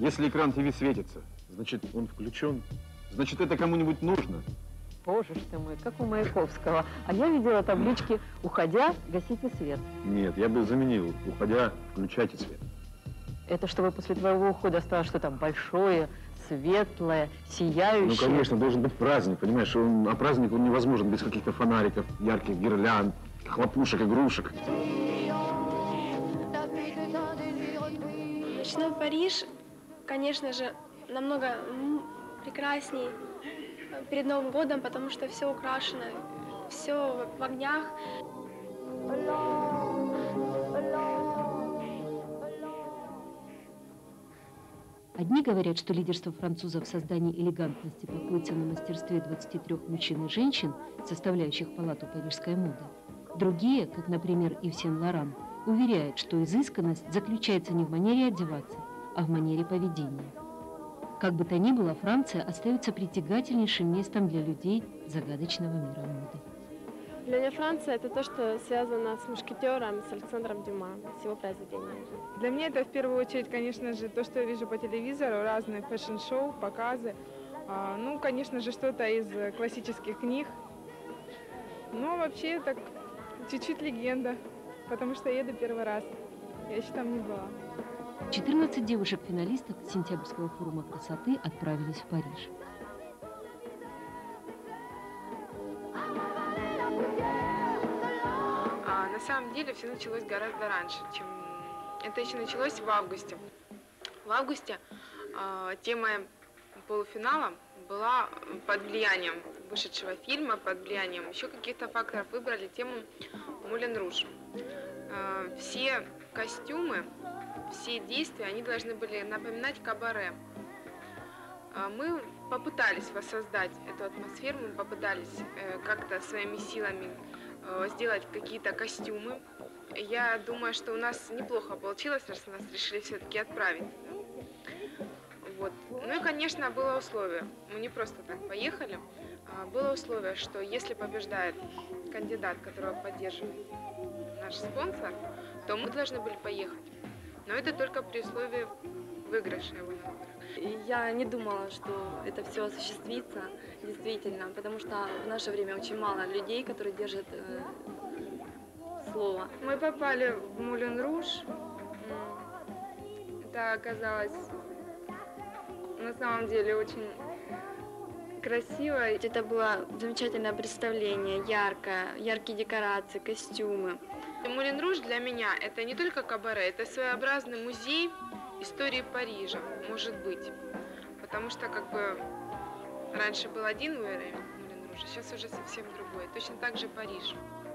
Если экран ТВ светится, значит, он включен. Значит, это кому-нибудь нужно. Боже ж ты мой, как у Маяковского. А я видела таблички «Уходя, гасите свет». Нет, я бы заменил. Уходя, включайте свет. Это чтобы после твоего ухода осталось что-то большое, светлое, сияющее. Ну, конечно, должен быть праздник, понимаешь? А праздник, он невозможен без каких-то фонариков, ярких гирлянд, хлопушек, игрушек. Ночной Париж, конечно же, намного прекрасней перед Новым годом, потому что все украшено, все в огнях. Одни говорят, что лидерство французов в создании элегантности покоится на мастерстве 23 мужчин и женщин, составляющих палату парижской моды. Другие, как, например, Ив Сен-Лоран, уверяют, что изысканность заключается не в манере одеваться, а в манере поведения. Как бы то ни было, Франция остается притягательнейшим местом для людей загадочного мира моды. Для меня Франция – это то, что связано с «Мушкетером», с Александром Дюма, с его произведениями. Для меня это в первую очередь, конечно же, то, что я вижу по телевизору, разные фэшн-шоу, показы. Ну, конечно же, что-то из классических книг. Но вообще так чуть-чуть легенда, потому что еду первый раз. Я еще там не была. 14 девушек-финалисток Сентябрьского форума красоты отправились в Париж. На самом деле все началось гораздо раньше, чем... Это еще началось в августе. В августе тема полуфинала была под влиянием вышедшего фильма, под влиянием еще каких-то факторов выбрали тему «Мулен Руж». Все костюмы, все действия, они должны были напоминать кабаре. Мы попытались воссоздать эту атмосферу, мы попытались как-то своими силами сделать какие-то костюмы. Я думаю, что у нас неплохо получилось, раз нас решили все-таки отправить. Вот. Ну и, конечно, было условие. Мы не просто так поехали. Было условие, что если побеждает кандидат, которого поддерживает наш спонсор, то мы должны были поехать. Но это только при условии выигрыша его на выборах. Я не думала, что это все осуществится, действительно, потому что в наше время очень мало людей, которые держат слово. Мы попали в Мулен Руж. Это оказалось на самом деле очень красиво. Это было замечательное представление, яркие декорации, костюмы. Мулен Руж для меня это не только кабаре, это своеобразный музей истории Парижа, может быть. Потому что как бы раньше был один уровень Мулен Руж, а сейчас уже совсем другой. Точно так же Париж.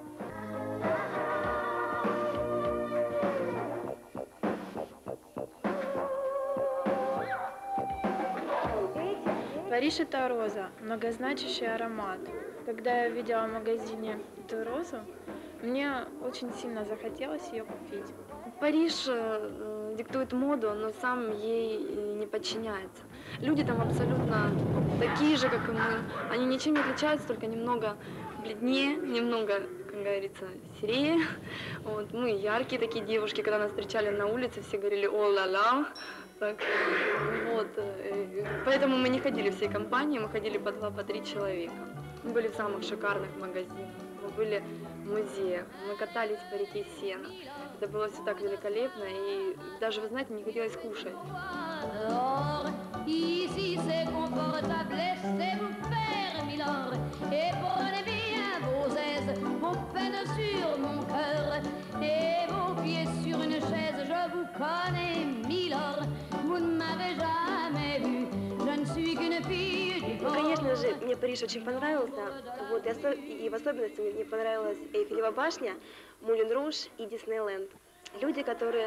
Париж – это роза, многозначащий аромат. Когда я видела в магазине эту розу, мне очень сильно захотелось ее купить. Париж диктует моду, но сам ей не подчиняется. Люди там абсолютно такие же, как и мы. Они ничем не отличаются, только немного бледнее, немного, как говорится, серее. Вот. Мы яркие такие девушки, когда нас встречали на улице, все говорили «о-ла-ла». Так, вот. Поэтому мы не ходили всей компанией, мы ходили по 2-3 человека. Мы были в самых шикарных магазинах, мы были в музеях, мы катались по реке Сена. Это было все так великолепно, и даже, вы знаете, не хотелось кушать. Ну, конечно же, мне Париж очень понравился, вот, и в особенности мне понравилась Эйфелева башня, Мулен Руж и Диснейленд. Люди, которые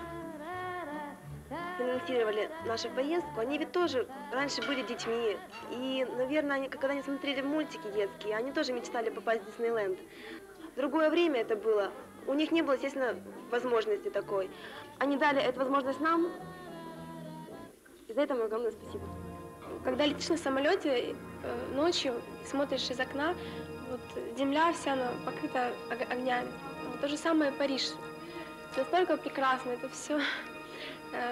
финансировали нашу поездку, они ведь тоже раньше были детьми, и, наверное, когда они смотрели мультики детские, они тоже мечтали попасть в Диснейленд. Другое время это было, у них не было, естественно, возможности такой. Они дали эту возможность нам, и за это мы огромное спасибо. Когда летишь на самолете ночью, смотришь из окна, вот земля вся она покрыта огнями. Вот то же самое Париж. Это настолько прекрасно, это все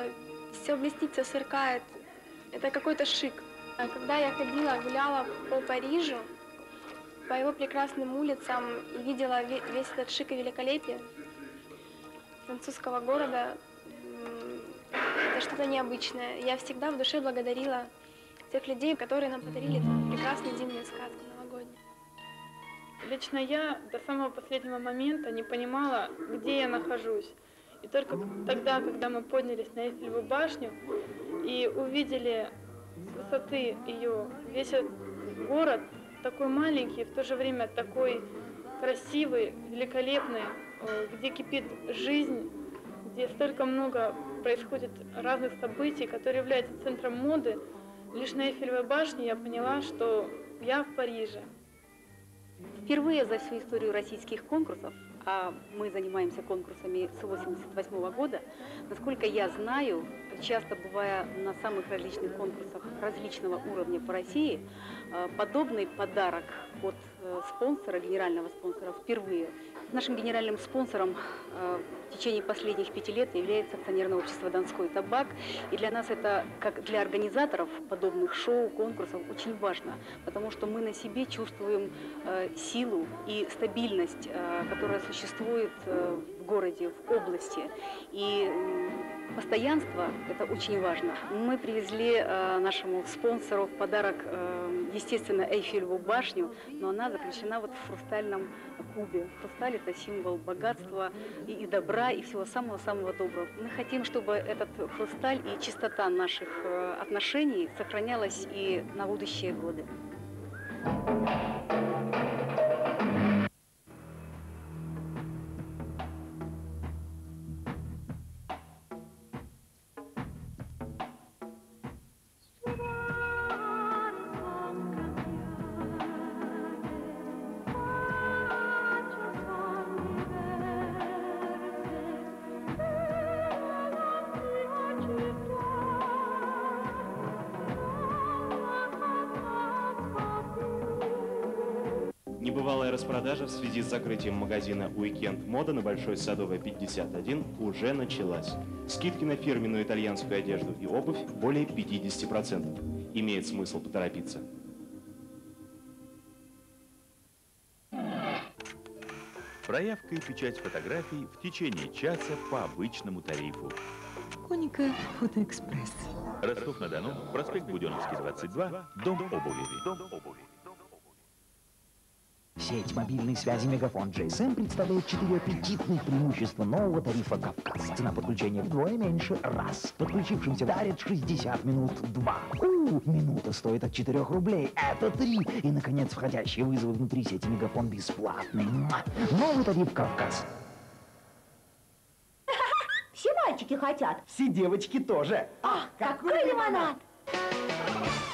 все блестит, все сверкает. Это какой-то шик. А когда я гуляла по Парижу, по его прекрасным улицам и видела весь этот шик и великолепие французского города, это что-то необычное. Я всегда в душе благодарила тех людей, которые нам подарили эту прекрасную зимнюю сказку новогоднюю. Лично я до самого последнего момента не понимала, где я нахожусь. И только тогда, когда мы поднялись на Эйфелеву башню и увидели с высоты ее весь этот город, такой маленький, в то же время такой красивый, великолепный, где кипит жизнь, где столько много происходит разных событий, которые являются центром моды, лишь на Эйфелевой башне я поняла, что я в Париже. Впервые за всю историю российских конкурсов, а мы занимаемся конкурсами с 1988 года, насколько я знаю, часто бывая на самых различных конкурсах различного уровня по России, подобный подарок от спонсора, генерального спонсора впервые. Нашим генеральным спонсором в течение последних 5 лет является акционерное общество «Донской табак». И для нас это, как для организаторов подобных шоу, конкурсов, очень важно, потому что мы на себе чувствуем силу и стабильность, которая существует в городе, в области. И постоянство – это очень важно. Мы привезли нашему спонсору в подарок, естественно, Эйфелеву башню, но она заключена вот в хрустальном кубе. Хрусталь – это символ богатства и добра, и всего самого-самого доброго. Мы хотим, чтобы этот хрусталь и чистота наших отношений сохранялась и на будущие годы. Небывалая распродажа в связи с закрытием магазина «Уикенд Мода» на Большой Садовой, 51 уже началась. Скидки на фирменную итальянскую одежду и обувь более 50%. Имеет смысл поторопиться. Проявка и печать фотографий в течение часа по обычному тарифу. Коника Фотоэкспресс. Ростов-на-Дону, проспект Буденновский, 22, дом обуви. Сеть мобильной связи Мегафон GSM представляет 4 аппетитных преимущества нового тарифа «Кавказ». Цена подключения вдвое меньше – раз. Подключившимся дарят 60 минут – 2. Минута стоит от 4 рублей – это 3. И, наконец, входящие вызовы внутри сети Мегафон бесплатные. Новый тариф «Кавказ». Все мальчики хотят. Все девочки тоже. Ах, какой лимонад!